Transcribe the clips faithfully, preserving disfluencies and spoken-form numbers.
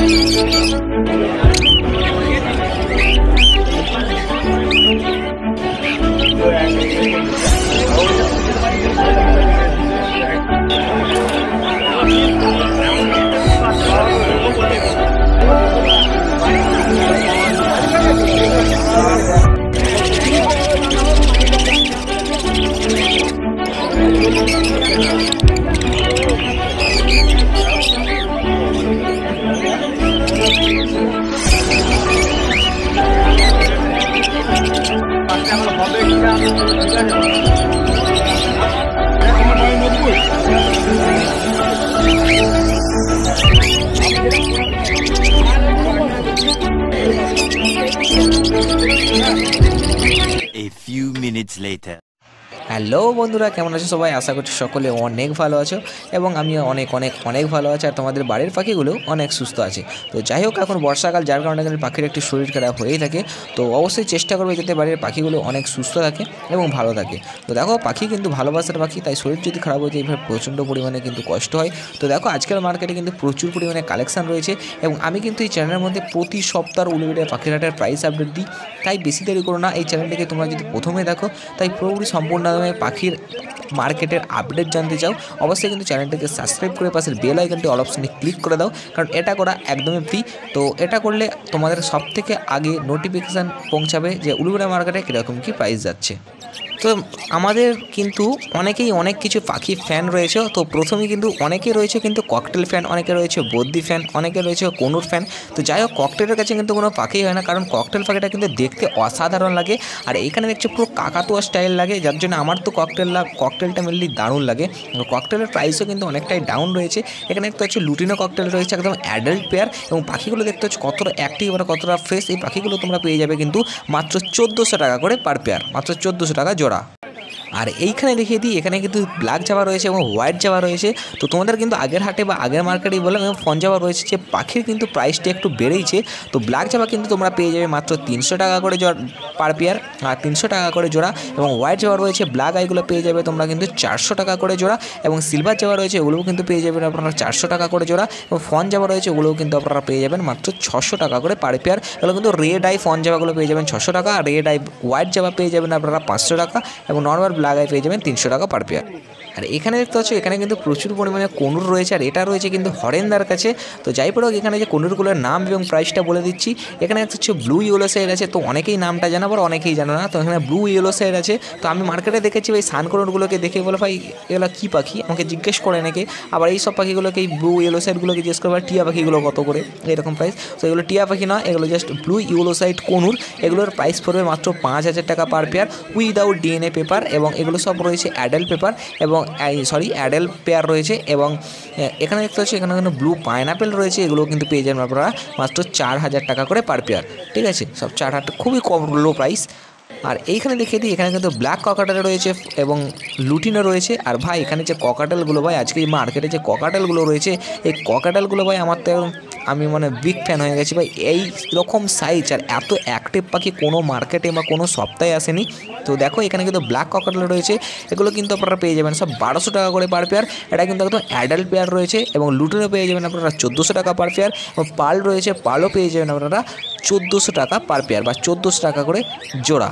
A few minutes later. Hello বন্ধুরা, কেমন আছো সবাই? আশা করছি সকলে অনেক ভালো আছো এবং আমি অনেক অনেক অনেক ভালো আছি, আর তোমাদের বাড়ির পাখিগুলো অনেক সুস্থ আছে। তো যাই হোক, এখন বর্ষাকাল, যার কারণে এখানে পাখির একটু শরীর খারাপ হয়েই থাকে। তো অবশ্যই চেষ্টা করবে যাতে বাড়ির পাখিগুলো অনেক সুস্থ থাকে এবং ভালো থাকে। তো দেখো, পাখি কিন্তু ভালোবাসার পাখি, তাই শরীর যদি খারাপ হয়ে যায় এইভাবে প্রচণ্ড পরিমাণে কিন্তু কষ্ট হয়। তো দেখো, আজকের মার্কেটে কিন্তু প্রচুর পরিমাণে কালেকশান রয়েছে এবং আমি কিন্তু এই চ্যানেলের মধ্যে প্রতি সপ্তাহ উলুবেড়িয়া পাখির হাটের প্রাইস আপডেট দিই। তাই বেশি দেরি করো না, এই চ্যানেলটিকে তোমরা যদি প্রথমে দেখো, তাই পুরোপুরি সম্পূর্ণ পাখির মার্কেটের আপডেট জানতে চাও, অবশ্যই কিন্তু চ্যানেলটিকে সাবস্ক্রাইব করে পাশের বেল আইকনটি অল অপশনে ক্লিক করে দাও, কারণ এটা করা একদমই ফ্রি। তো এটা করলে তোমাদের সব থেকে আগে নোটিফিকেশান পৌঁছাবে যে উলুবেড়িয়া মার্কেটে কীরকম কী প্রাইস যাচ্ছে। তো আমাদের কিন্তু অনেকেই অনেক কিছু পাখি ফ্যান রয়েছে। তো প্রথমেই কিন্তু অনেকে রয়েছে কিন্তু ককটেল ফ্যান, অনেকে রয়েছে বদ্যি ফ্যান, অনেকে রয়েছে কনুর ফ্যান। তো যাই হোক, ককটেলের কাছে কিন্তু কোনো পাখি হয় না, কারণ ককটেল পাখিটা কিন্তু দেখতে অসাধারণ লাগে, আর এইখানে দেখছি পুরো কাকাতুয়া স্টাইল লাগে, যার জন্য আমার তো ককটেল ককটেলটা মেনলি দারুণ লাগে। ককটেলের প্রাইসও কিন্তু অনেকটাই ডাউন রয়েছে। এখানে দেখতে হচ্ছে লুটিনো ককটেল রয়েছে, একদম অ্যাডাল্ট পেয়ার, এবং পাখিগুলো দেখতে হচ্ছে কতটা অ্যাক্টিভ আর কতটা ফ্রেশ। এই পাখিগুলো তোমরা পেয়ে যাবে কিন্তু মাত্র চোদ্দোশো টাকা করে পার পেয়ার, মাত্র চোদ্দোশো টাকা জোড়া। আর এইখানে দেখিয়ে দিই, এখানে কিন্তু ব্ল্যাক জাভা রয়েছে এবং হোয়াইট জাভা রয়েছে। তো তোমাদের কিন্তু আগের হাটে বা আগের মার্কেটেই বললাম এবং ফন জাভা রয়েছে, যে পাখির কিন্তু প্রাইসটা একটু বেড়েইছে। তো ব্ল্যাক জাভা কিন্তু তোমরা পেয়ে যাবে মাত্র তিনশো টাকা করে জোড়া পার পেয়ার, আর তিনশো টাকা করে জোড়া। এবং হোয়াইট জাভা রয়েছে, ব্ল্যাক আইগুলো পেয়ে যাবে তোমরা কিন্তু চারশো টাকা করে জোড়া। এবং সিলভার জাভা রয়েছে, ওগুলোও কিন্তু পেয়ে যাবেন আপনারা চারশো টাকা করে জোড়া। এবং ফন জাভা রয়েছে, ওগুলোও কিন্তু আপনারা পেয়ে যাবেন মাত্র ছশো টাকা করে পার পেয়ার। এগুলো কিন্তু রেড আই ফন জাভাগুলো পেয়ে যাবেন ছশো টাকা, আর রেড আই হোয়াইট জাভা পেয়ে যাবেন আপনারা পাঁচশো টাকা, এবং নর্মাল ব্ল্যাক আই পেয়ে যাবেন তিনশো টাকা পার পেয়ার। আর এখানে দেখতে পাচ্ছ, এখানে কিন্তু প্রচুর পরিমাণে কনুর রয়েছে, আর এটা রয়েছে কিন্তু হরেন্দার কাছে। তো যাই পড়ো, এখানে যে কনুরগুলোর নাম এবং প্রাইসটা বলে দিচ্ছি। এখানে হচ্ছে ব্লু ইয়েলো সাইড আছে, তো অনেকেই নামটা জানো, আবার অনেকেই জানো না। তো এখানে ব্লু ইয়েলো সাইড আছে। তো আমি মার্কেটে দেখেছি ভাই সান কনুরগুলোকে দেখে বলে, ভাই এগুলো কী পাখি, আমাকে জিজ্ঞেস করে নাকি। আবার এই সব পাখিগুলোকে, এই ব্লু ইয়েলো সাইডগুলোকে জিজ্ঞেস করে টিয়া পাখিগুলো কত করে, এরকম প্রাইস। তো এগুলো টিয়া পাখি না, এগুলো just blue yellow side conure. এগুলোর প্রাইস পড়বে মাত্র পাঁচ হাজার টাকা per pair without DNA paper, এবং এগুলো সব রয়েছে অ্যাডাল্ট পেপার, এবং সরি অ্যাডাল্ট পেয়ার রয়েছে। এবং এখানে দেখতে হচ্ছে, এখানে কিন্তু ব্লু পাইনাপেল রয়েছে, এগুলো কিন্তু পেয়ে যাবেন আপনারা মাত্র চার হাজার টাকা করে পার পেয়ার। ঠিক আছে, সব চার হাজার, খুবই কম লো প্রাইস। আর এইখানে দেখিয়ে দিই, এখানে কিন্তু ব্ল্যাক ককাটেল রয়েছে এবং লুটিনো রয়েছে। আর ভাই এখানে যে ককাটেলগুলো, ভাই আজকে এই মার্কেটে যে ককাটেলগুলো রয়েছে, এই ককাটেলগুলো ভাই আমার তো আমি মানে বিগ ফ্যান হয়ে গেছি ভাই। এই রকম সাইজ আর এত অ্যাক্টিভ পাখি কোনো মার্কেটে বা কোনো সপ্তাহে আসেনি। তো দেখো, এখানে কিন্তু ব্ল্যাক ককাটেল রয়েছে, এগুলো কিন্তু আপনারা পেয়ে যাবেন সব বারোশো টাকা করে পার পেয়ার। এটা কিন্তু একদম অ্যাডাল্ট পেয়ার রয়েছে, এবং লুটিনো পেয়ে যাবেন আপনারা চোদ্দোশো টাকা পার পেয়ার, এবং পাল রয়েছে, পালও পেয়ে যাবেন আপনারা চোদ্দোশো টাকা পার পেয়ার বা চোদ্দোশো টাকা করে জোড়া।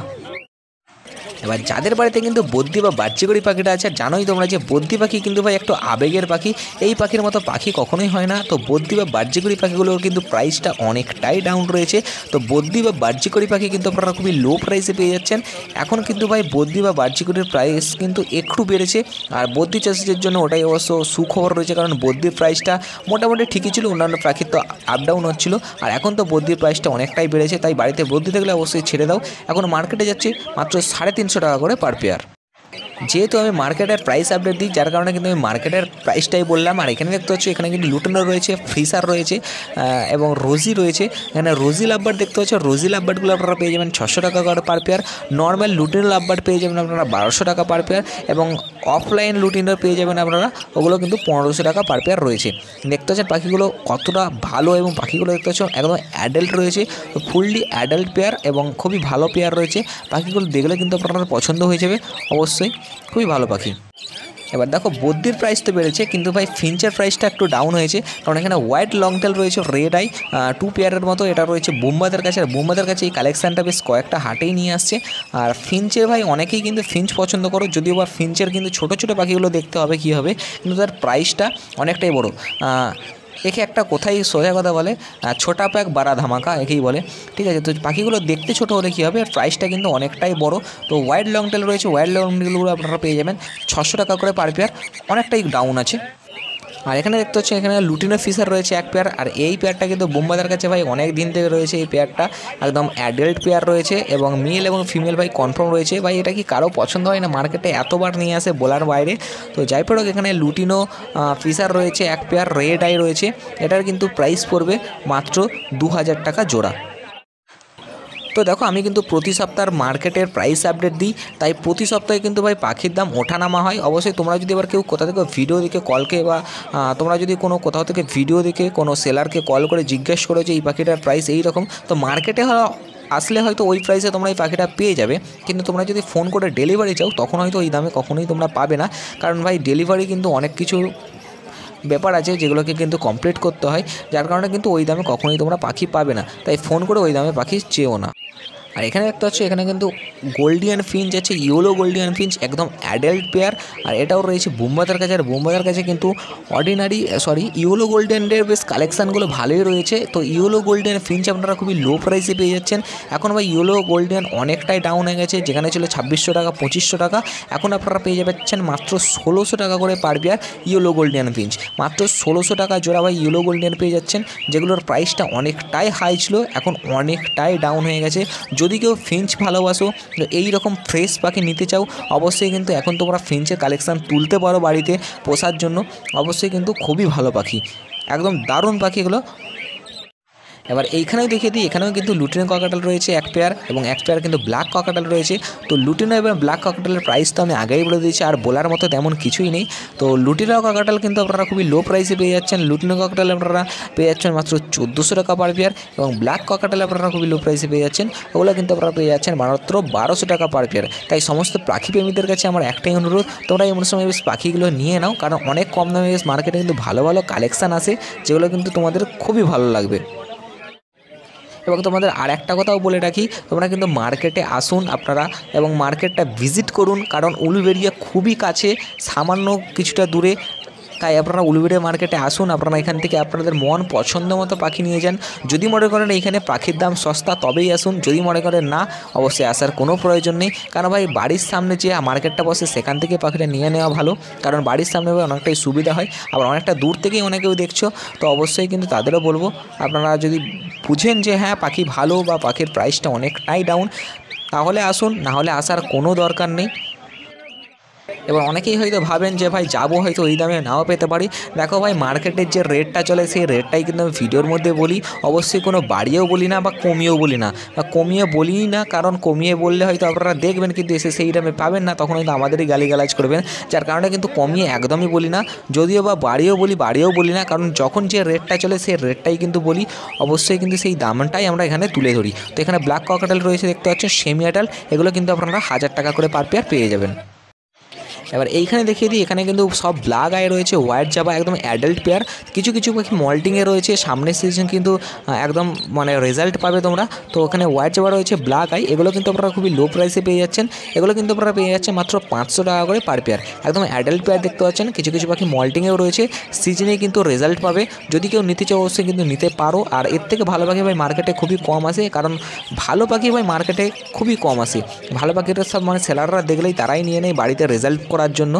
এবার যাদের বাড়িতে কিন্তু বদ্যি বা বাচ্চিকড়ি পাখিটা আছে, জানোই তোমরা যে বদ্যি পাখি কিন্তু ভাই একটু আবেগের পাখি, এই পাখির মতো পাখি কখনোই হয় না। তো বদ্যি বা বাচ্চিকড়ি পাখিগুলোর কিন্তু প্রাইসটা অনেকটাই ডাউন রয়েছে। তো বদ্যি বা বাচ্চিকড়ি পাখি কিন্তু আপনারা খুবই লো প্রাইসে পেয়ে যাচ্ছেন। এখন কিন্তু ভাই বদ্যি বা বাচ্চিকড়ির প্রাইস কিন্তু একটু বেড়েছে, আর বদ্যি চাষিদের জন্য ওটাই অবশ্য সুখবর রয়েছে, কারণ বদ্যির প্রাইসটা মোটামুটি ঠিকই ছিল, অন্যান্য পাখির তো আপ ডাউন হচ্ছিলো, আর এখন তো বদ্যির প্রাইসটা অনেকটাই বেড়েছে। তাই বাড়িতে বদ্যি থাকলে অবশ্যই ছেড়ে দাও। এখন মার্কেটে যাচ্ছে মাত্র সাড়ে তিনশো টাকা করে পার পেয়ার। যেহেতু আমি মার্কেটের প্রাইস আপডেট দিই, যার কারণে কিন্তু আমি মার্কেটের প্রাইসটাই বললাম। আর এখানে দেখতে পাচ্ছ, এখানে কিন্তু লুটেনো রয়েছে, ফ্রিসার রয়েছে, এবং রোজি রয়েছে। এখানে রোজি লাভবার্ড দেখতে পাচ্ছ, রোজি লাভবার্ডগুলো আপনারা পেয়ে যাবেন ছশো টাকা করে per pair. Normal lutino lovebird পেয়ে যাবেন আপনারা বারোশো টাকা পার পেয়ার, এবং অফলাইন লুটিনো পেয়ে যাবেন আপনারা, ওগুলো কিন্তু পনেরোশো টাকা পার পেয়ার রয়েছে। দেখতে পাচ্ছেন পাখিগুলো কতটা ভালো, এবং পাখিগুলো দেখতে পাচ্ছ একদম অ্যাডাল্ট রয়েছে, ফুললি অ্যাডাল্ট পেয়ার এবং খুবই ভালো পেয়ার রয়েছে। পাখিগুলো দেখলে কিন্তু আপনারা পছন্দ হয়ে যাবে অবশ্যই, খুবই ভালো পাখি। এবার দেখো বদ্রির প্রাইস তো বেড়েছে, কিন্তু ভাই ফিঞ্চের প্রাইসটা একটু ডাউন হয়েছে, কারণ এখানে হোয়াইট লং টেল রয়েছে রেড আই টু পেয়ারের মতো, এটা রয়েছে বোম্বাদের কাছে। আর বোম্বাদের কাছে এই কালেকশানটা বেশ কয়েকটা হাটেই নিয়ে আসছে। আর ফিঞ্চের ভাই অনেকেই কিন্তু ফিঞ্চ পছন্দ করো, যদিও বা ফিঞ্চের কিন্তু ছোটো ছোটো পাখিগুলো দেখতে হবে কী হবে, কিন্তু তার প্রাইসটা অনেকটাই বড়ো। একে একটা কোথায় সোজা কথা বলে, ছোটা প্যাক বাড়া ধামাকা একেই বলে, ঠিক আছে। তো পাখিগুলো দেখতে ছোটো হলে কী হবে, আর প্রাইসটা কিন্তু অনেকটাই বড়। তো হোয়াইট লং টেল রয়েছে, হোয়াইট লং টেলগুলো আপনারা পেয়ে যাবেন ছশো টাকা করে পার পেয়ার, অনেকটাই ডাউন আছে। আর এখানে দেখতে হচ্ছে এখানে লুটিনো ফিশার রয়েছে এক পেয়ার, আর এই পেয়ারটা কিন্তু বোম্বাদের কাছে ভাই অনেক দিন থেকে রয়েছে। এই পেয়ারটা একদম অ্যাডাল্ট পেয়ার রয়েছে এবং মেল এবং ফিমেল ভাই কনফার্ম রয়েছে। ভাই এটা কি কারো পছন্দ হয় না, মার্কেটে এতবার নিয়ে আসে বলার বাইরে। তো যাই পড়ুক, এখানে লুটিনো ফিশার রয়েছে এক পেয়ার, রেড আই রয়েছে। এটার কিন্তু প্রাইস পড়বে মাত্র দু হাজার টাকা জোড়া। তো দেখো আমি কিন্তু প্রতি সপ্তাহের মার্কেটের প্রাইস আপডেট দিই, তাই প্রতি সপ্তাহে কিন্তু ভাই পাখির দাম ওঠানামা হয়। অবশ্যই তোমরা যদি এবার কেউ কোথা থেকে ভিডিও দেখে কলকে বা তোমরা যদি কোনো কোথাও থেকে ভিডিও দেখে কোনো সেলারকে কল করে জিজ্ঞেস করো যে এই পাখিটার প্রাইস এই রকম, তো মার্কেটে আসলে হয়তো ওই প্রাইসে তোমরা এই পাখিটা পেয়ে যাবে, কিন্তু তোমরা যদি ফোন করে ডেলিভারি চাও তখন হয়তো ওই দামে কখনোই তোমরা পাবে না। কারণ ভাই ডেলিভারি কিন্তু অনেক কিছু ব্যাপার আছে যেগুলোকে কিন্তু কমপ্লিট করতে হয়, যার কারণে কিন্তু ওই দামে কখনোই তোমরা পাখি পাবে না। তাই ফোন করে ওই দামে পাখি চেও না। আর এখানে দেখতে হচ্ছে এখানে কিন্তু গোল্ডিয়ান ফিঞ্চ আছে, ইয়েলো গোল্ডিয়ান ফিঞ্চ একদম অ্যাডাল্ট পেয়ার, আর এটাও রয়েছে বোম্বাদের কাছে। আর বোম্বাদের কাছে কিন্তু অর্ডিনারি সরি ইয়েলো গোল্ডেনের বেশ কালেকশানগুলো ভালোই রয়েছে। তো ইয়েলো গোল্ডিয়ান ফিঞ্চ আপনারা খুবই লো প্রাইসে পেয়ে যাচ্ছেন। এখন ভাই ইয়েলো গোল্ডিয়ান অনেকটাই ডাউন হয়ে গেছে, যেখানে ছিল ছাব্বিশশো টাকা পঁচিশশো টাকা, এখন আপনারা পেয়ে যাচ্ছেন মাত্র ষোলোশো টাকা করে per pair yellow Gouldian finch, মাত্র ষোলোশো টাকা জোড়া ভাই ইয়েলো গোল্ডিয়ান পেয়ে যাচ্ছেন, যেগুলোর প্রাইসটা অনেকটাই হাই ছিল, এখন অনেকটাই ডাউন হয়ে গেছে। যদি কেউ ফিঞ্চ ভালোবাসো, এই রকম ফ্রেশ পাখি নিতে চাও, অবশ্যই কিন্তু এখন তোমরা ফিঞ্চের কালেকশান তুলতে পারো বাড়িতে পোষার জন্য, অবশ্যই কিন্তু খুবই ভালো পাখি, একদম দারুণ পাখি এগুলো। এবার এইখানেও দেখিয়ে দিই, এখানেও কিন্তু লুটিনো ককাটেল রয়েছে এক পেয়ার এবং এক পেয়ার কিন্তু ব্ল্যাক ককাটেল রয়েছে। তো লুটিনো এবং ব্ল্যাক ককাটেলের প্রাইস তো আমি আগেই বলে দিয়েছি, আর বলার মতো তেমন কিছুই নেই। তো লুটিনো ককাটেল কিন্তু আপনারা খুবই লো প্রাইসে পেয়ে যাচ্ছেন। লুটিনো ককাটেল আপনারা পেয়ে যাচ্ছেন মাত্র চোদ্দোশো টাকা পার পেয়ার, এবং ব্ল্যাক ককাটেল আপনারা খুবই লো প্রাইসে পেয়ে যাচ্ছেন, ওগুলো কিন্তু আপনারা পেয়ে যাচ্ছেন মাত্র বারোশো টাকা পার পেয়ার। তাই সমস্ত পাখি প্রেমীদের কাছে আমার একটাই অনুরোধ, তোমরা এমন সময় বেশ পাখিগুলো নিয়ে নাও, কারণ অনেক কম দামে বেশ মার্কেটে কিন্তু ভালো ভালো কালেকশান আসে, যেগুলো কিন্তু তোমাদের খুবই ভালো লাগবে। এবং তোমাদের আর একটা কথাও বলে রাখি, তোমরা কিন্তু মার্কেটে আসুন আপনারা এবং মার্কেটটা ভিজিট করুন, কারণ উলুবেড়িয়া খুবই কাছে, সামান্য কিছুটা দূরে। তাই আপনারা উলুবেড়িয়া মার্কেটে আসুন, আপনারা এখান থেকে আপনাদের মন পছন্দ মতো পাখি নিয়ে যান। যদি মনে করেন এইখানে পাখির দাম সস্তা তবেই আসুন, যদি মনে করেন না অবশ্যই আসার কোনো প্রয়োজন নেই। কারণ ভাই বাড়ির সামনে যে মার্কেটটা বসে সেখান থেকে পাখিটা নিয়ে নেওয়া ভালো, কারণ বাড়ির সামনে অনেকটাই সুবিধা হয়। আবার অনেকটা দূর থেকেই অনেকেও দেখছো, তো অবশ্যই কিন্তু তাদেরও বলবো আপনারা যদি বুঝেন যে হ্যাঁ পাখি ভালো বা পাখির প্রাইসটা অনেকটাই ডাউন, তাহলে আসুন, না হলে আসার কোনো দরকার নেই। এবার অনেকেই হয়তো ভাবেন যে ভাই যাবো হয়তো ওই দামে নাও পেতে পারি। দেখো ভাই মার্কেটের যে রেটটা চলে সেই রেটটাই কিন্তু আমি ভিডিওর মধ্যে বলি, অবশ্যই কোনো বাড়িয়েও বলি না বা কমিয়েও বলি না, বা কমিয়ে বলি না, কারণ কমিয়ে বললে হয়তো আপনারা দেখবেন কিন্তু এসে সেই দামে পাবেন না, তখন হয়তো আমাদেরই গালিগালাজ করবেন, যার কারণে কিন্তু কমিয়ে একদমই বলি না। যদিও বা বাড়িয়েও বলি বাড়িয়েও বলি না, কারণ যখন যে রেটটা চলে সেই রেটটাই কিন্তু বলি, অবশ্যই কিন্তু সেই দামটাই আমরা এখানে তুলে ধরি। তো এখানে ব্ল্যাক ককাটেল রয়েছে দেখতে পাচ্ছেন, সেমি অ্যাডাল্ট, এগুলো কিন্তু আপনারা হাজার টাকা করে পার পেয়ার পেয়ে যাবেন। এবার এইখানে দেখিয়ে দিই, এখানে কিন্তু সব ব্ল্যাক আই রয়েছে, হোয়াইট জাবা একদম অ্যাডাল্ট পেয়ার, কিছু কিছু পাখি মল্টিংয়ে রয়েছে, সামনের সিজন কিন্তু একদম মানে রেজাল্ট পাবে তোমরা। তো ওখানে হোয়াইট জাবা রয়েছে, ব্ল্যাক আই, এগুলো কিন্তু আপনারা খুবই লো প্রাইসে পেয়ে যাচ্ছেন, এগুলো কিন্তু আপনারা পেয়ে যাচ্ছেন মাত্র পাঁচশো টাকা করে পার পেয়ার, একদম অ্যাডাল্ট পেয়ার দেখতে পাচ্ছেন। কিছু কিছু পাখি মল্টিংয়েও রয়েছে, সিজনে কিন্তু রেজাল্ট পাবে, যদি কেউ নিতে চাও অবশ্যই কিন্তু নিতে পারো। আর এর থেকে ভালো পাখি ভাই মার্কেটে খুবই কম আসে, কারণ ভালো পাখি ভাই মার্কেটে খুবই কম আসে, ভালো পাখিটা সব মানে সেলাররা দেখলেই তারাই নিয়ে নেয় বাড়িতে রেজাল্ট করার জন্য।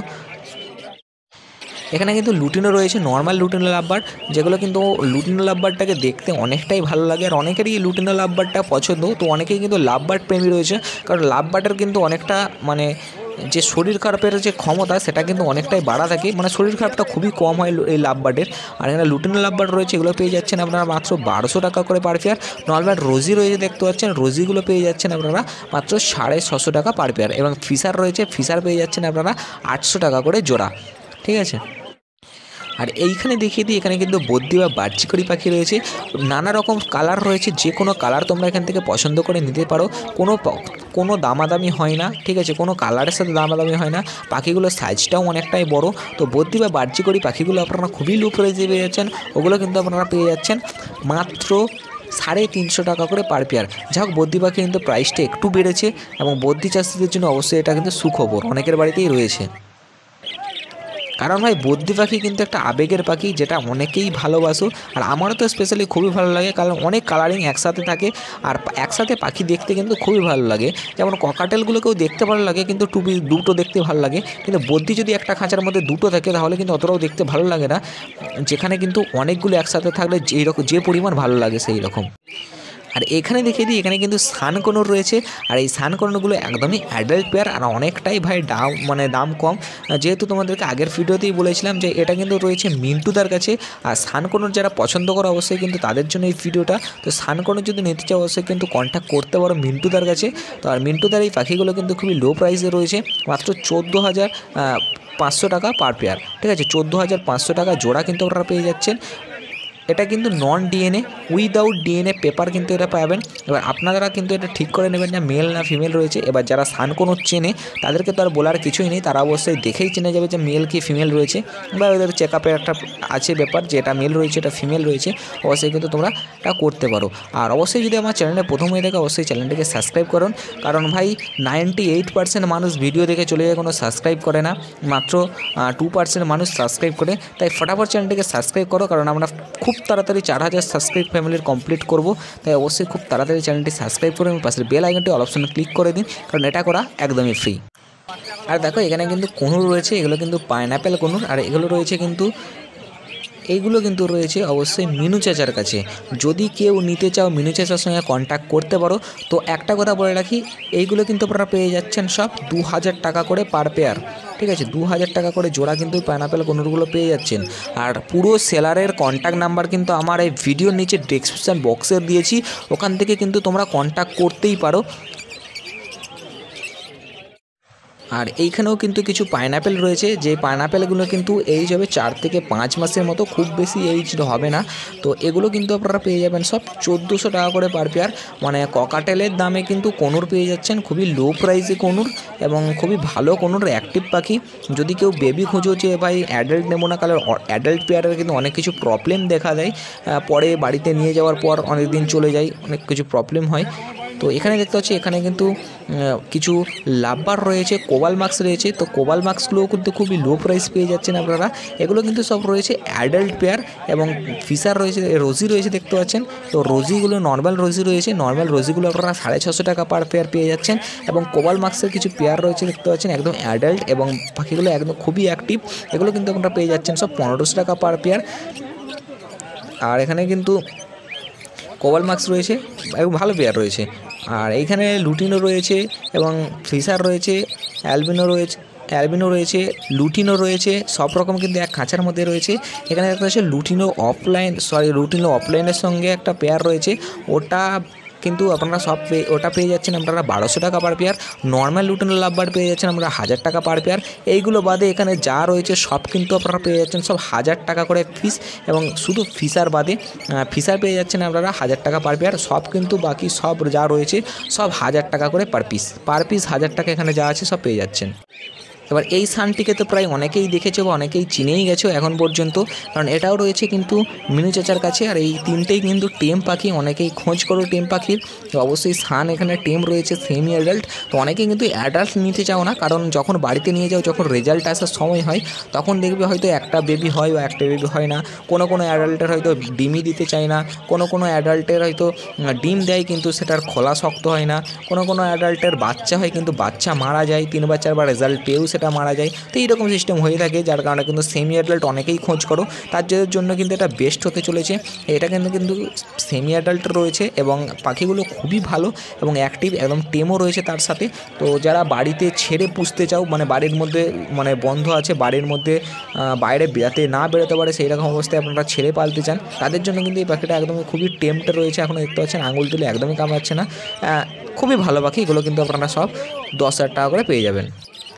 এখানে কিন্তু লুটিনো রয়েছে, নর্মাল লুটিনো লাভবার্ড, যেগুলো কিন্তু লুটিনো লাভবার্ডটাকে দেখতে অনেকটাই ভালো লাগে, আর অনেকেরই লুটিনো লাভবার্ডটা পছন্দ। তো অনেকেই কিন্তু লাভবার্ড প্রেমী রয়েছে, কারণ লাভবার্ডের কিন্তু অনেকটা মানে যে শরীর খারাপের যে ক্ষমতা সেটা কিন্তু অনেকটাই বাড়া থাকে, মানে শরীর খারাপটা খুবই কম হয় এই লাভবার্ডের। আর এখানে লুটিনো লাভবার্ড রয়েছে, এগুলো পেয়ে যাচ্ছেন আপনারা মাত্র বারোশো টাকা করে পার পেয়ার। নর্মাল রোজি রয়েছে দেখতে পাচ্ছেন, রোজিগুলো পেয়ে যাচ্ছেন আপনারা মাত্র সাড়ে ছশো টাকা পার পেয়ার, এবং ফিশার রয়েছে, ফিশার পেয়ে যাচ্ছেন আপনারা আটশো টাকা করে জোড়া, ঠিক আছে। আর এইখানে দেখিয়ে দিই, এখানে কিন্তু বদ্রি বা বার্চিকড়ি পাখি রয়েছে, নানা রকম কালার রয়েছে, যে কোনো কালার তোমরা এখান থেকে পছন্দ করে নিতে পারো। কোনো কোনো দামাদামি হয় না, ঠিক আছে, কোনো কালারের সাথে দামাদামি হয় না। পাখিগুলোর সাইজটাও অনেকটাই বড়। তো বদ্রি বা বার্চিকড়ি পাখিগুলো আপনারা খুবই লো প্রাইসে পেয়ে যাচ্ছেন। ওগুলো কিন্তু আপনারা পেয়ে যাচ্ছেন মাত্র সাড়ে তিনশো টাকা করে পার পেয়ার। যাই হোক, বদ্রি পাখি কিন্তু প্রাইসটা একটু বেড়েছে এবং বদ্রি চাষিদের জন্য অবশ্যই এটা কিন্তু সুখবর, অনেকের বাড়িতেই রয়েছে। কারণ ভাই বদ্রি পাখি কিন্তু একটা আবেগের পাখি, যেটা অনেকেই ভালোবাসো, আর আমারও তো স্পেশালি খুবই ভালো লাগে, কারণ অনেক কালারিং একসাথে থাকে আর একসাথে পাখি দেখতে কিন্তু খুবই ভালো লাগে। যেমন ককাটেলগুলোকেও দেখতে ভালো লাগে, কিন্তু টুপি দুটো দেখতে ভালো লাগে, কিন্তু বদ্রি যদি একটা খাঁচার মধ্যে দুটো থাকে তাহলে কিন্তু অতটাও দেখতে ভালো লাগে না, যেখানে কিন্তু অনেকগুলো একসাথে থাকলে যেই রকম যে পরিমাণ ভালো লাগে সেই রকম। আর এখানে দেখিয়ে দিই, এখানে কিন্তু সানকনুর রয়েছে, আর এই সানকনুরগুলো একদমই অ্যাডাল্ট পেয়ার আর অনেকটাই ভাই দাম মানে দাম কম। যেহেতু তোমাদেরকে আগের ভিডিওতেই বলেছিলাম যে এটা কিন্তু রয়েছে মিন্টুদার কাছে, আর সানকনুর যারা পছন্দ করো অবশ্যই কিন্তু তাদের জন্য এই ভিডিওটা। তো সানকনুর যদি নিতে চাও অবশ্যই কিন্তু কন্ট্যাক্ট করতে পারো মিন্টুদার কাছে। তো আর মিন্টুদার এই পাখিগুলো কিন্তু খুবই লো প্রাইসে রয়েছে, মাত্র চোদ্দো হাজার পাঁচশো টাকা পার পেয়ার, ঠিক আছে, চোদ্দো হাজার পাঁচশো টাকা জোড়া কিন্তু আপনারা পেয়ে যাচ্ছেন। এটা কিন্তু non DNA, without DNA paper কিন্তু এটা পাবেন। এবার আপনারা কিন্তু এটা ঠিক করে নেবেন না মেল না ফিমেল রয়েছে। এবার যারা সানকনুর চেনে তাদেরকে তো আর বলার কিছুই নেই, তারা অবশ্যই দেখেই চেনে যাবে যে মেল কি ফিমেল রয়েছে, বা ওদের চেক আপের একটা আছে ব্যাপার যে এটা মেল রয়েছে এটা ফিমেল রয়েছে, অবশ্যই কিন্তু তোমরা এটা করতে পারো। আর অবশ্যই যদি আমার চ্যানেলে প্রথম হয়ে থাকে অবশ্যই চ্যানেলটিকে সাবস্ক্রাইব করুন, কারণ ভাই নাইনটি এইট পার্সেন্ট মানুষ ভিডিও দেখে চলে যায়, কোনো সাবস্ক্রাইব করে না, মাত্র টু পার্সেন্ট মানুষ সাবস্ক্রাইব করে। তাই ফটাফট চ্যানেলটিকে সাবস্ক্রাইব করো, কারণ আমরা খুব তাড়াতাড়ি চার হাজার সাবস্ক্রাইব ফ্যামিলির কমপ্লিট করব। তাই অবশ্যই খুব তাড়াতাড়ি চ্যানেলটি সাবস্ক্রাইব করে এবং পাশের বেল আইকনটি অল অপশনে ক্লিক করে দিন, কারণ এটা করা একদমই ফ্রি। আর দেখো এখানে কিন্তু কনুর রয়েছে, এগুলো কিন্তু পাইনঅ্যাপেল কনুর, আর এগুলো রয়েছে কিন্তু এইগুলো কিন্তু রয়েছে অবশ্যই মিনু চাচার কাছে। যদি কেউ নিতে চাও মিনু চাচার সঙ্গে কন্ট্যাক্ট করতে পারো। তো একটা কথা বলে রাখি, এইগুলো কিন্তু আপনারা পেয়ে যাচ্ছেন সব দু হাজার টাকা করে পার পেয়ার, ঠিক আছে, দু হাজার টাকা করে জোড়া কিন্তু পাইনঅ্যাপেল কনুরগুলো পেয়ে যাচ্ছেন। আর পুরো সেলারের কন্ট্যাক্ট নাম্বার কিন্তু আমার এই ভিডিওর নিচে ডেসক্রিপশন বক্সে দিয়েছি, ওখান থেকে কিন্তু তোমরা কন্ট্যাক্ট করতেই পারো। আর এইখানেও কিন্তু কিছু পাইনঅ্যাপেল রয়েছে, যে পাইনঅ্যাপেলগুলো কিন্তু এইজ হবে চার থেকে পাঁচ মাসের মতো, খুব বেশি এইজ হবে না। তো এগুলো কিন্তু আপনারা পেয়ে যাবেন সব চোদ্দোশো টাকা করে পার পেয়ার। মানে ককাটেলের দামে কিন্তু কনুর পেয়ে যাচ্ছেন, খুবই লো প্রাইসে কনুর এবং খুবই ভালো কনুর, অ্যাক্টিভ পাখি। যদি কেউ বেবি খোঁজো যে ভাই অ্যাডাল্ট নেবো না, কারণ অ্যাডাল্ট পেয়ারের কিন্তু অনেক কিছু প্রবলেম দেখা দেয়, পরে বাড়িতে নিয়ে যাওয়ার পর অনেক দিন চলে যায়, অনেক কিছু প্রবলেম হয়। তো এখানে দেখতে পাচ্ছি এখানে কিন্তু কিছু লাভবার রয়েছে, কোবাল মাস্ক রয়েছে। তো কোবাল মাস্কগুলোও কিন্তু খুবই লো প্রাইস পেয়ে যাচ্ছেন আপনারা। এগুলো কিন্তু সব রয়েছে অ্যাডাল্ট পেয়ার এবং ফিশার রয়েছে, রোজি রয়েছে দেখতে পাচ্ছেন। তো রোজিগুলো নর্মাল রোজি রয়েছে, নর্মাল রোজিগুলো আপনারা সাড়ে ছশো টাকা পার পেয়ার পেয়ে যাচ্ছেন। এবং কোবাল মাস্কের কিছু পেয়ার রয়েছে দেখতে পাচ্ছেন একদম অ্যাডাল্ট এবং পাখিগুলো একদম খুবই অ্যাক্টিভ, এগুলো কিন্তু আপনারা পেয়ে যাচ্ছেন সব পনেরোশো টাকা পার পেয়ার। আর এখানে কিন্তু কোবাল মাস্ক রয়েছে এবং ভালো পেয়ার রয়েছে। আর এইখানে লুটিনো রয়েছে এবং ফিশার রয়েছে, অ্যালবিনো রয়েছে অ্যালবিনো রয়েছে লুটিনো রয়েছে, সব রকম কিন্তু এক খাঁচার মধ্যে রয়েছে। এখানে একটা হচ্ছে লুটিনো অফলাইন সরি লুটিনো অফলাইনের সঙ্গে একটা পেয়ার রয়েছে, ওটা কিন্তু আপনারা সব পেয়ে ওটা পেয়ে যাচ্ছেন আপনারা বারোশো টাকা পার পেয়ার। নর্মাল লুটিনো লাভবার পেয়ে যাচ্ছেন আমরা হাজার টাকা পার পেয়ার। এইগুলো বাদে এখানে যা রয়েছে সব কিন্তু আপনারা পেয়ে যাচ্ছেন সব হাজার টাকা করে পিস, এবং শুধু ফিশার বাদে ফিশার পেয়ে যাচ্ছেন আপনারা হাজার টাকা পার পেয়ার। সব কিন্তু বাকি সব যা রয়েছে সব হাজার টাকা করে পার পিস, পার পিস হাজার টাকা এখানে যা আছে সব পেয়ে যাচ্ছেন। এবার এই সানটিকে তো প্রায় অনেকেই দেখেছো বা অনেকেই চিনেই গেছো এখন পর্যন্ত, কারণ এটাও রয়েছে কিন্তু মিনু চাচার কাছে। আর এই তিনটেই কিন্তু টেম পাখি, অনেকেই খোঁজ করো টেম পাখির। তো অবশ্যই সান এখানে টেম রয়েছে, সেমি অ্যাডাল্ট। তো অনেকেই কিন্তু অ্যাডাল্ট নিতে চাও না, কারণ যখন বাড়িতে নিয়ে যাও যখন রেজাল্ট আসার সময় হয় তখন দেখবে হয়তো একটা বেবি হয় বা একটা বেবি হয় না। কোনো কোনো অ্যাডাল্টের হয়তো ডিমই দিতে চায় না, কোনো কোনো অ্যাডাল্টের হয়তো ডিম দেয় কিন্তু সেটার খোলা শক্ত হয় না, কোনো কোনো অ্যাডাল্টের বাচ্চা হয় কিন্তু বাচ্চা মারা যায়, তিন বাচ্চার বা রেজাল্ট পেয়েও সেটা মারা যায়। তো এইরকম সিস্টেম হয়ে থাকে, যার কারণে কিন্তু সেমি অ্যাডাল্ট অনেকেই খোঁজ করো, তার জন্য কিন্তু এটা বেস্ট হতে চলেছে। এটা কিন্তু কিন্তু সেমি অ্যাডাল্ট রয়েছে এবং পাখিগুলো খুবই ভালো এবং অ্যাক্টিভ, একদম টেমও রয়েছে তার সাথে। তো যারা বাড়িতে ছেড়ে পুষতে চাও, মানে বাড়ির মধ্যে মানে বন্ধ আছে, বাড়ির মধ্যে বাইরে বেড়াতে না বেরোতে পারে সেই রকম অবস্থায় আপনারা ছেড়ে পালতে চান, তাদের জন্য কিন্তু এই পাখিটা একদমই খুবই টেমটা রয়েছে। এখন দেখতে পাচ্ছেন আঙুল তুলে একদমই কামড়াচ্ছে না, খুবই ভালো পাখি। এগুলো কিন্তু আপনারা সব দশ হাজার টাকা করে পেয়ে যাবেন।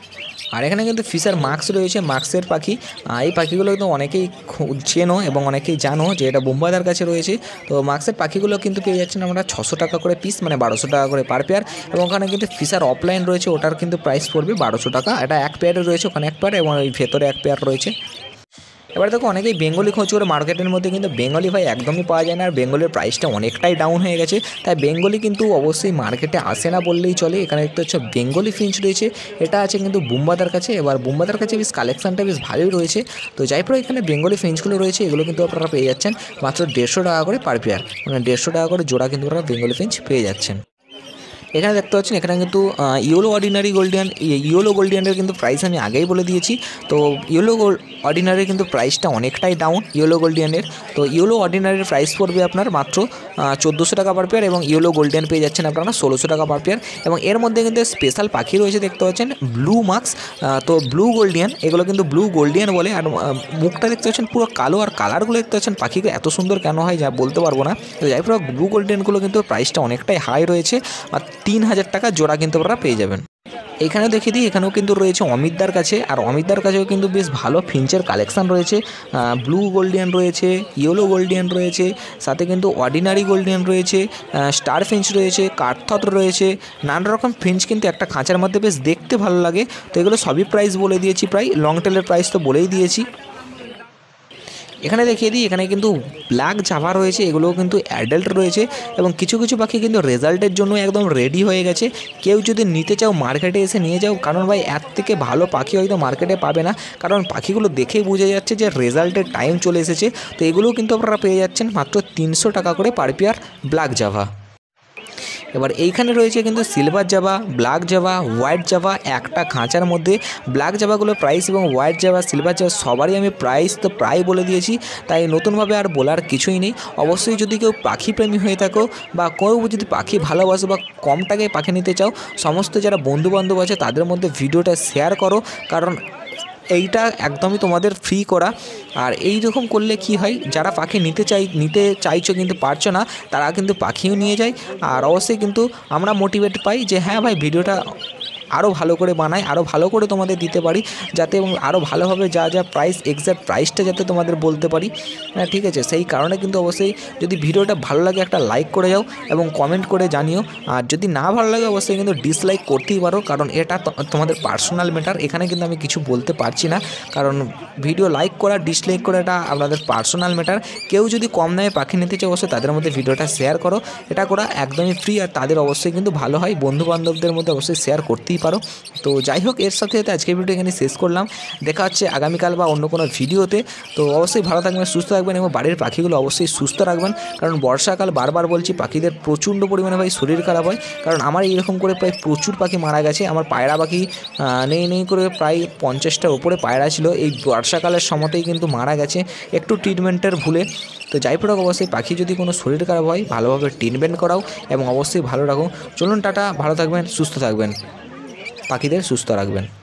আর এখানে কিন্তু ফিশার মাস্ক রয়েছে, মাস্কের পাখি। এই পাখিগুলো কিন্তু অনেকেই চেনো এবং অনেকেই জানো যে এটা বোম্বাদার কাছে রয়েছে। তো মাস্কের পাখিগুলো কিন্তু পেয়ে যাচ্ছেন আমরা ছশো টাকা করে পিস, মানে বারোশো টাকা করে পার পেয়ার। এবং ওখানে কিন্তু ফিশার অফলাইন রয়েছে, ওটার কিন্তু প্রাইস পড়বে বারোশো টাকা। এটা এক পেয়ারে রয়েছে, ওখানে এক পেয়ার এবং ওই ভেতরে এক পেয়ার রয়েছে। এবার দেখো অনেকেই বেঙ্গলি খোঁজ করে, মার্কেটের মধ্যে কিন্তু বেঙ্গলি ভাই একদমই পাওয়া যায় না, আর বেঙ্গলের প্রাইসটা অনেকটাই ডাউন হয়ে গেছে। তাই বেঙ্গলি কিন্তু অবশ্যই মার্কেটে আসে না বললেই চলে। এখানে দেখতে হচ্ছে বেঙ্গলি ফিঞ্চ রয়েছে, এটা আছে কিন্তু বুম্বাদার কাছে। এবার বুম্বাদার কাছে বেশ কালেকশানটা বেশ ভালোই রয়েছে। তো যাই হোক এখানে বেঙ্গলি ফিঞ্চগুলো রয়েছে, এগুলো কিন্তু আপনারা পেয়ে যাচ্ছেন মাত্র দেড়শো টাকা করে পার পেয়ার, মানে দেড়শো টাকা করে জোড়া কিন্তু আপনারা বেঙ্গলি ফিঞ্চ পেয়ে যাচ্ছেন। এখানে দেখতে পাচ্ছেন এখানে কিন্তু ইয়েলো অর্ডিনারি গোল্ডিয়ান, ইয়েলো গোল্ডিয়ানের কিন্তু প্রাইস আমি আগেই বলে দিয়েছি। তো ইয়েলো অর্ডিনারির কিন্তু প্রাইসটা অনেকটাই ডাউন ইয়েলো গোল্ডিয়ানের। তো ইয়েলো অর্ডিনারির প্রাইস পড়বে আপনার মাত্র চোদ্দোশো টাকা পার পেয়ার এবং ইয়েলো গোল্ডিয়ান পেয়ে যাচ্ছেন আপনারা ষোলোশো টাকা পার পেয়ার। এবং এর মধ্যে কিন্তু স্পেশাল পাখি রয়েছে, দেখতে পাচ্ছেন ব্লু মার্কস, তো ব্লু গোল্ডিয়ান, এগুলো কিন্তু ব্লু গোল্ডিয়ান বলে। আর মুখটা দেখতে পাচ্ছেন পুরো কালো, আর কালারগুলো দেখতে পাচ্ছেন পাখিকে এত সুন্দর কেন হয় যা বলতে পারবো না। তো যাই হোক ব্লু গোল্ডিয়ানগুলো কিন্তু প্রাইসটা অনেকটাই হাই রয়েছে, আর তিন হাজার টাকা জোড়া কিন্তু আপনারা পেয়ে যাবেন। এখানেও দেখিয়ে দিই, এখানেও কিন্তু রয়েছে অমিতদার কাছে, আর অমিতদার কাছেও কিন্তু বেশ ভালো ফিঞ্চের কালেকশান রয়েছে। ব্লু গোল্ডিয়ান রয়েছে, ইয়েলো গোল্ডিয়ান রয়েছে, সাথে কিন্তু অর্ডিনারি গোল্ডিয়ান রয়েছে, স্টার ফিঞ্চ রয়েছে, কাঠথট রয়েছে, নানা রকম ফিঞ্চ কিন্তু একটা খাঁচার মধ্যে বেশ দেখতে ভালো লাগে। তো এগুলো সবই প্রাইস বলে দিয়েছি, প্রায় লং টেলের প্রাইস তো বলেই দিয়েছি। এখানে দেখিয়ে দিই, এখানে কিন্তু ব্ল্যাক জাভা রয়েছে, এগুলোও কিন্তু অ্যাডাল্ট রয়েছে এবং কিছু কিছু পাখি কিন্তু রেজাল্টের জন্য একদম রেডি হয়ে গেছে। কেউ যদি নিতে চাও মার্কেটে এসে নিয়ে যাও, কারণ ভাই এর থেকে ভালো পাখি হয়তো মার্কেটে পাবে না, কারণ পাখিগুলো দেখেই বোঝা যাচ্ছে যে রেজাল্টের টাইম চলে এসেছে। তো এগুলোও কিন্তু আপনারা পেয়ে যাচ্ছেন মাত্র তিনশো টাকা করে পার পেয়ার ব্ল্যাক জাভা। এবার এইখানে রয়েছে কিন্তু silver Java, black Java, white Java একটা খাঁচার মধ্যে। ব্ল্যাক জাভাগুলোর প্রাইস এবং হোয়াইট জাভা, সিলভার জাভা সবারই আমি প্রাইস তো প্রায় বলে দিয়েছি, তাই নতুনভাবে আর বলার কিছুই নেই। অবশ্যই যদি কেউ পাখি প্রেমী হয়ে থাকো বা কেউ যদি পাখি ভালোবাসো বা কম টাকায় পাখি নিতে চাও, সমস্ত যারা বন্ধুবান্ধব আছে তাদের মধ্যে ভিডিওটা শেয়ার করো, কারণ এইটা একদমই তোমাদের ফ্রি করা। আর এই রকম করলে কি হয়, যারা পাখি নিতে চাই নিতে চাইছো কিন্তু পারছো না, তারা কিন্তু পাখিও নিয়ে যায়। আর অবশ্যই কিন্তু আমরা মোটিভেট পাই যে হ্যাঁ ভাই ভিডিওটা আরও ভালো করে বানাই, আরও ভালো করে তোমাদের দিতে পারি, যাতে এবং আরও ভালোভাবে যা যা প্রাইস এক্স্যাক্ট প্রাইসটা যাতে তোমাদের বলতে পারি। হ্যাঁ ঠিক আছে, সেই কারণে কিন্তু অবশ্যই যদি ভিডিওটা ভালো লাগে একটা লাইক করে যাও এবং কমেন্ট করে জানিও। আর যদি না ভালো লাগে অবশ্যই কিন্তু ডিসলাইক করতেই পারো, কারণ এটা তোমাদের পার্সোনাল ম্যাটার। এখানে কিন্তু আমি কিছু বলতে পারছি না, কারণ ভিডিও লাইক করা ডিসলাইক করা এটা আপনাদের পার্সোনাল ম্যাটার। কেউ যদি কম দামে পাখি নিতে চায় অবশ্যই তাদের মধ্যে ভিডিওটা শেয়ার করো, এটা করা একদমই ফ্রি, আর তাদের অবশ্যই কিন্তু ভালো হয়। বন্ধুবান্ধবদের মধ্যে অবশ্যই শেয়ার করতেই পারো। তো যাই হোক এর সাথে সাথে আজকের ভিডিও এখানে শেষ করলাম, দেখা হচ্ছে আগামীকাল বা অন্য কোনো ভিডিওতে। তো অবশ্যই ভালো থাকবেন, সুস্থ থাকবেন এবং বাড়ির পাখিগুলো অবশ্যই সুস্থ রাখবেন, কারণ বর্ষাকাল বারবার বলছি পাখিদের প্রচণ্ড পরিমাণে ভাই শরীর খারাপ হয়। কারণ আমার এইরকম করে প্রায় প্রচুর পাখি মারা গেছে, আমার পায়রা পাখি নেই নেই করে প্রায় পঞ্চাশটার ওপরে পায়রা ছিল, এই বর্ষাকালের সময়তেই কিন্তু মারা গেছে একটু ট্রিটমেন্টের ভুলে। তো যাই হোক অবশ্যই পাখি যদি কোনো শরীর খারাপ হয় ভালোভাবে ট্রিটমেন্ট করাও এবং অবশ্যই ভালো রাখো। চলুন টাটা, ভালো থাকবেন, সুস্থ থাকবেন, পাখিদের সুস্থ রাখবেন।